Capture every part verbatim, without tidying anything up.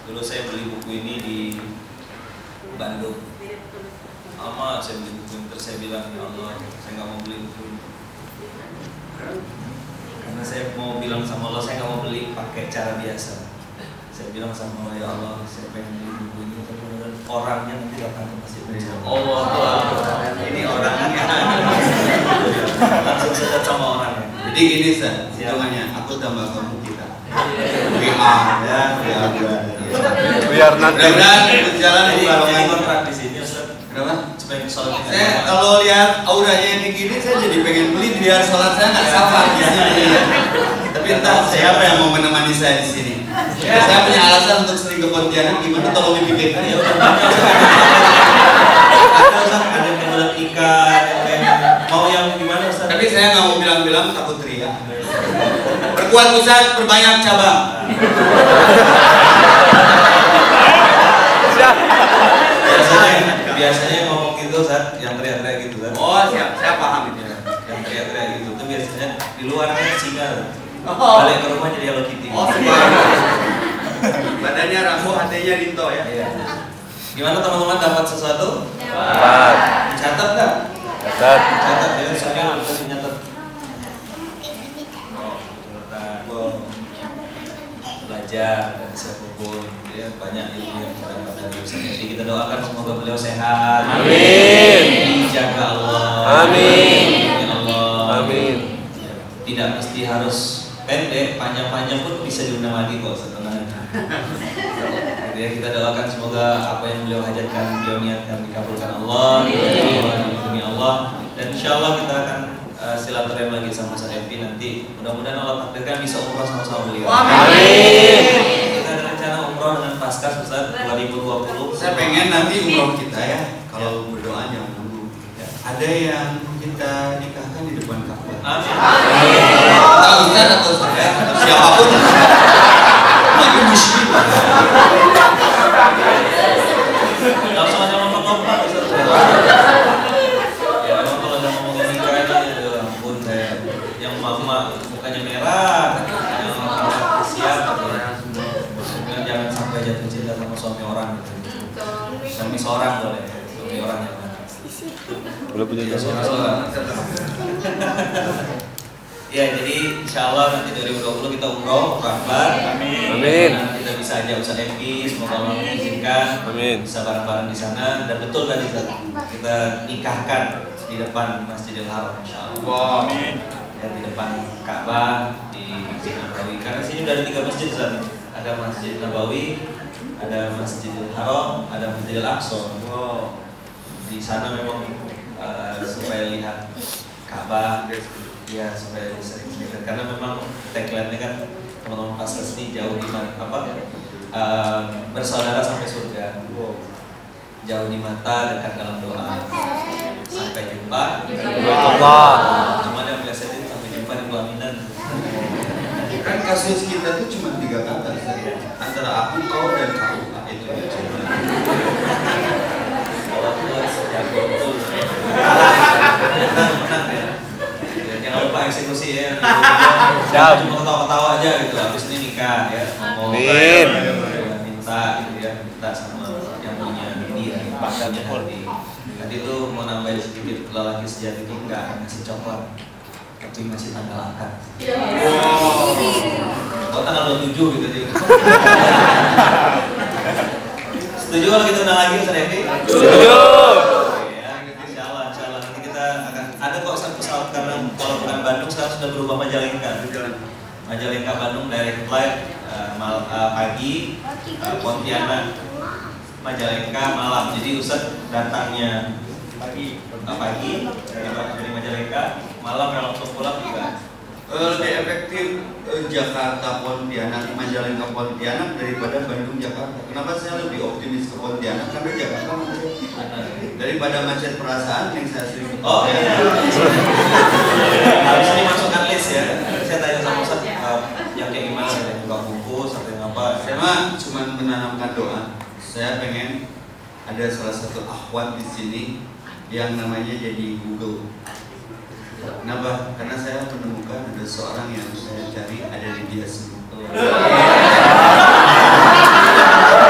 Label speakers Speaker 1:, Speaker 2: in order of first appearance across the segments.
Speaker 1: Dulu saya beli buku ini di Bandung. Lama saya beli buku ini, terus saya bilang, ya Allah, saya nggak mau beli buku ini. Karena saya mau bilang sama Allah, saya nggak mau beli pakai cara biasa. Saya bilang sama Allah, ya Allah, saya pengen beli buku ini, tapi orangnya nanti datang ke masjid. Allah, ini orangnya. Langsung sedot sama orangnya.
Speaker 2: Jadi gini San, hitungannya aku tambah kamu kita. W A ya, W A
Speaker 3: biar nanti
Speaker 2: berjalan di balongan
Speaker 1: kontrak di sini, Ustaz.
Speaker 2: Kenapa?
Speaker 1: Supaya sholat.
Speaker 2: Saya kalau lihat auranya ini gini, saya jadi pengen beli biar sholat saya nggak salah di sini. Tapi entah siapa yang mau menemani saya di sini. Ya, saya punya alasan untuk sering ke Pontianak, gimana tolong dipikirkan ya udah.
Speaker 1: Ada yang bulat ikan, mau yang gimana Ustaz?
Speaker 2: Tapi saya nggak mau bilang-bilang takut teriak. Perkuat pusat, perbanyak cabang.
Speaker 1: Biasanya, biasanya ngomong gitu Ustaz, yang teriak-teriak gitu kan?
Speaker 2: Oh siap, saya paham itu.
Speaker 1: Yang teriak-teriak gitu tuh biasanya di luar kan singa, balik ke rumah jadi Hello Kitty.
Speaker 2: Oh badannya Rambo, hatinya Rinto ya.
Speaker 1: Iya. Gimana teman-teman, dapat sesuatu?
Speaker 3: dapat
Speaker 1: Catat nggak?
Speaker 3: dapat
Speaker 1: Catat ya, soalnya harus nyatet. Oh, wow. Belajar dan siapapun ya, banyak ilmu yang kita dapat dari Ustaz. Jadi kita doakan semoga beliau sehat.
Speaker 3: Amin.
Speaker 1: Dijaga Allah.
Speaker 3: Amin.
Speaker 1: Ya Allah.
Speaker 3: Amin.
Speaker 1: Ya, tidak mesti harus pendek, panjang-panjang pun bisa diundang lagi kok setelah. Ya, kita doakan semoga apa yang beliau hajatkan, beliau niatkan dikabulkan Allah, dilindungi Allah, dan insya Allah kita akan uh, silaturahmi lagi sama Ustaz Evi nanti. Mudah-mudahan Allah takdirkan bisa umroh sama-sama beliau.
Speaker 3: Amin.
Speaker 1: Kita ada rencana umroh dengan Paskas Ustaz dua ribu dua puluh.
Speaker 2: Saya pengen nanti umroh kita ya, kalau berdoa jangan nunggu. Ada yang kita nikahkan di depan Ka'bah.
Speaker 1: Amin.
Speaker 2: Entah Ustaz atau saya, siapapun. Lagi muslim.
Speaker 1: Langsung aja lompat-lompat Ustaz. Ya memang kalau udah ngomong nikah ini, ya ampun saya yang mama mukanya merah, yang orang siap, jangan sampai jatuh cinta sama suami orang. Suami seorang boleh, suami orang yang mana?
Speaker 3: Belum punya
Speaker 1: Ya,
Speaker 3: jasa.
Speaker 1: suami seorang. Ya, jadi insya Allah nanti dua ribu dua puluh kita umroh, rahmat.
Speaker 3: Amin. Amin.
Speaker 1: Dan kita bisa ajak Ustaz Evi, semoga Allah mengizinkan.
Speaker 3: Amin.
Speaker 1: Bisa bareng-bareng di sana, dan betul tadi kita nikahkan di depan Masjidil Haram, insya Allah.
Speaker 2: Wow. Amin.
Speaker 1: Dan di depan Ka'bah di Masjid Nabawi. Karena sini udah ada tiga masjid Ustaz. Ada Masjid Nabawi, ada Masjidil Haram, ada Masjidil Aqsa.
Speaker 2: Wow.
Speaker 1: Di sana memang uh, supaya lihat Ka'bah, ya supaya sering dekat. Karena memang tagline-nya kan teman-teman Paskas ini jauh di mana apa uh, bersaudara sampai surga. Wow. Jauh di mata, dekat dalam doa. Sampai jumpa.
Speaker 3: Allah.
Speaker 1: Cuma yang melesetin sampai jumpa di pelaminan.
Speaker 2: Kan kasus kita tuh cuma tiga kata saja. Antara aku, kau, dan kau. Nah, itu aja.
Speaker 1: Kalau tua sejak betul. Menang, menang ya. Ya, jangan lupa eksekusi ya. Jangan cuma ketawa-ketawa aja gitu. Habis ini nikah ya. Ngomong.
Speaker 3: Amin.
Speaker 1: Minta gitu ya, minta sama yang punya dia, punya hati. Tadi itu mau nambahin sedikit, lelaki sejati itu nggak akan ngasih coklat, tapi ngasih tanggal akad. Oh, tanggal dua puluh tujuh gitu aja. Setuju kalau kita undang lagi Ustaz Evi?
Speaker 3: Setuju.
Speaker 1: Ya, insya Allah, insya Allah nanti kita akan ada kok satu pesawat, karena kalau bukan Bandung sekarang sudah berubah Majalengka. Majalengka Bandung direct flight uh, mal, uh, pagi, uh, Pontianak Majalengka malam. Jadi Ustaz datangnya pagi, uh, pagi dari Majalengka, malam kalau langsung pulang juga.
Speaker 2: Uh, lebih efektif uh, Jakarta Pontianak, Majalengka Pontianak daripada Bandung Jakarta. Kenapa saya lebih optimis ke Pontianak? Karena Jakarta macet. Daripada macet perasaan yang saya sering.
Speaker 1: Oh iya. Habis ini masukkan list ya. Saya tanya sama Ustaz uh, yang kayak gimana, saya buka buku sampai apa.
Speaker 2: Saya mah cuma menanamkan doa. Saya pengen ada salah satu akhwat di sini yang namanya jadi Google. Kenapa? Karena saya menemukan ada seorang yang saya cari ada di dia semua.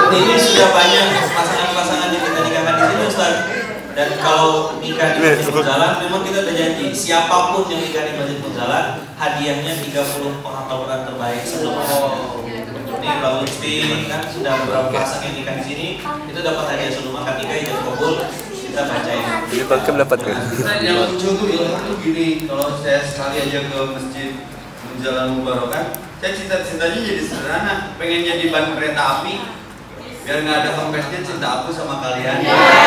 Speaker 1: Ini sudah banyak pasangan-pasangan yang kita nikahkan di sini Ustaz. Dan kalau nikah di Masjid Munzalah, memang kita udah janji siapapun yang nikah di Masjid Munzalah, hadiahnya tiga puluh penghafal Quran terbaik sebelum oh. Ini Bang Lutfi kan sudah beberapa pasang yang nikah di sini, itu dapat hadiah sebelum akad nikah yang kabul, kita bacain.
Speaker 3: Jadi pakai dapat kan?
Speaker 2: Yang lucu tuh ilham tuh gini, kalau saya sekali aja ke Masjid Munzalah Mubarakah, saya cita-citanya jadi sederhana, pengen jadi ban kereta api, biar nggak ada kempesnya cinta aku sama kalian.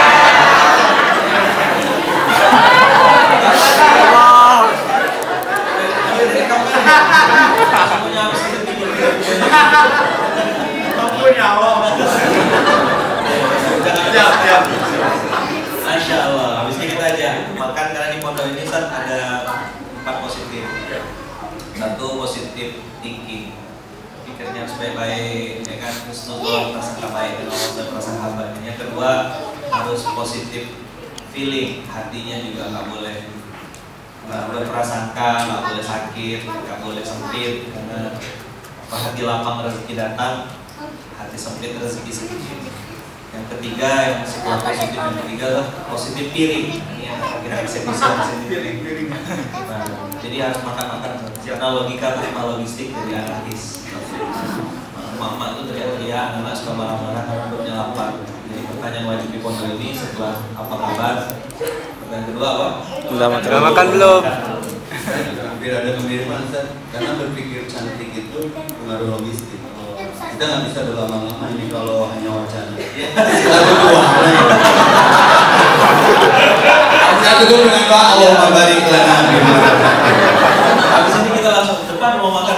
Speaker 1: Masya Allah, habisnya kita aja makan karena di pondok ini Ustaz ada empat positif. Satu positif thinking, pikirnya supaya baik, ya kan, husnul prasangka baik dan Allah dan prasangka baik. Yang kedua harus positif feeling, hatinya juga nggak boleh nggak boleh prasangka, nggak boleh sakit, nggak boleh sempit karena hati lapang rezeki datang, hati sempit rezeki sedikit. Yang ketiga, yang sebuah positif yang ketiga adalah positif piring. Ini yang kira eksekusi positif piring. Nah, jadi harus makan-makan. Karena logika terima logistik dari anarkis. Mama itu teriak-teriak, anak suka marah-marah karena perutnya lapar. Jadi pertanyaan wajib di pondok ini setelah apa kabar? Pertanyaan kedua apa?
Speaker 3: Sudah makan, sudah makan belum?
Speaker 2: Hampir ada kemiripan karena berpikir cantik itu pengaruh logistik. Kita nggak bisa berlama-lama ini kalau hanya wacana. Satu dua. Satu dua dengan doa Allah barik lana.
Speaker 1: Habis ini kita langsung ke depan mau makan.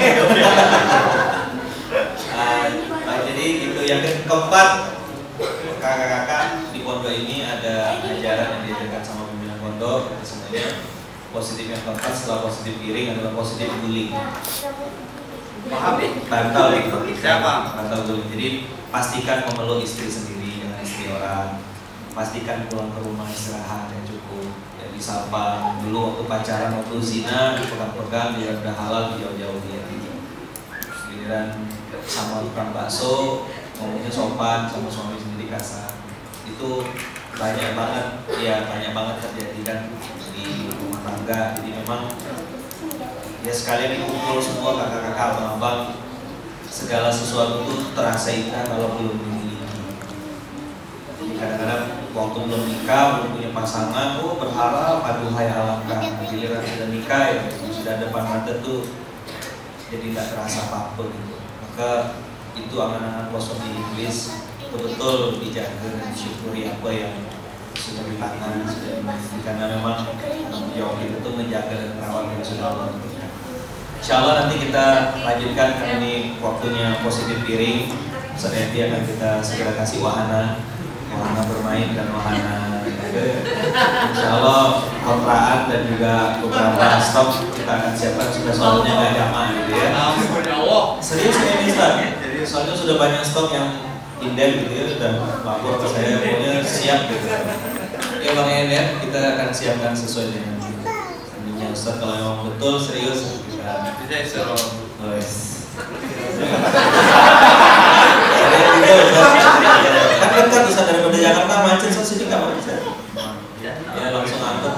Speaker 1: Nah, jadi gitu. Yang keempat, kakak-kakak di pondok ini ada ajaran yang diajarkan sama pimpinan pondok. Semuanya positif yang keempat setelah positif piring adalah positif bullying. Bantal gitu. Siapa? Bantal dulu. Jadi pastikan memeluk istri sendiri dengan istri orang. Pastikan pulang ke rumah istirahat yang cukup. Ya disapa dulu waktu pacaran, waktu zina dipegang-pegang, dia udah halal jauh-jauh dia. Giliran sama tukang bakso ngomongnya sopan, sama suami sendiri kasar. Itu banyak banget, ya banyak banget terjadi kan di rumah tangga. Jadi memang ya sekalian dikumpul semua kakak-kakak abang-abang, segala sesuatu itu terasa indah kalau belum dimiliki. Jadi kadang-kadang waktu belum nikah, belum punya pasangan, oh berharap aduhai alangkah. Giliran sudah nikah ya sudah depan mata tuh jadi nggak terasa apa-apa gitu. Maka itu angan-angan kosong di iblis betul-betul dijaga dan disyukuri apa yang sudah ditangan, sudah dimiliki, karena memang jauh itu menjaga dan merawat yang sudah Allah berikan. Insya Allah nanti kita lanjutkan karena ini waktunya positif piring. Ustaz Edi akan kita segera kasih wahana, wahana bermain dan wahana. Insya Allah kontraan dan juga beberapa stok kita akan siapkan, sudah soalnya nggak jamaah gitu ya. Serius ini Ustaz, soalnya sudah banyak stok yang inden gitu ya, sudah lapor ke saya, pokoknya siap gitu. Ya Bang Eden, kita akan siapkan sesuai dengan ini Ustaz, kalau memang betul serius kita bisa terus. Kan dekat Ustaz daripada Jakarta macet, so sini nggak macet. Ya langsung angkut.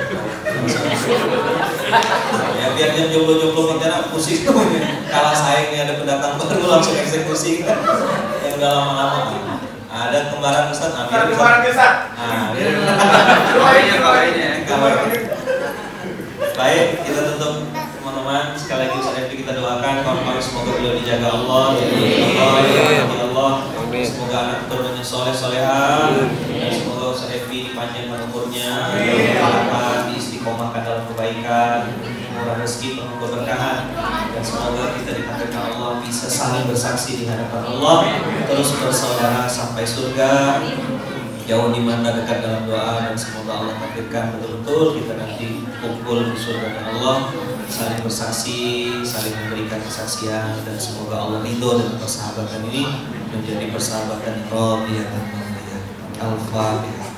Speaker 1: Ya biar jam jomblo-jomblo kontainer pusing tuh. Kalah saing nih ada pendatang baru langsung eksekusi kan. Yang udah lama-lama. Ada kembaran Ustaz, Amir Ustaz. Nah, kabarnya kabarnya. Baik, kita tutup teman-teman. Sekali lagi Ustaz Evi kita doakan kawan-kawan semoga beliau dijaga Allah, dijaga Allah, semoga anak keturunannya soleh soleha, dan semoga Ustaz Evi dipanjangkan umurnya, harapan diistiqomahkan dalam kebaikan, murah rezeki penuh keberkahan, dan semoga kita ditakdirkan Allah bisa saling bersaksi di hadapan Allah, terus bersaudara sampai surga. Jauh di mana dekat dalam doa, dan semoga Allah takdirkan betul-betul kita nanti kumpul di surga Allah, saling bersaksi, saling memberikan kesaksian, dan semoga Allah ridho dengan persahabatan ini menjadi persahabatan radhiyah dan mardiyah. Al-Fatihah.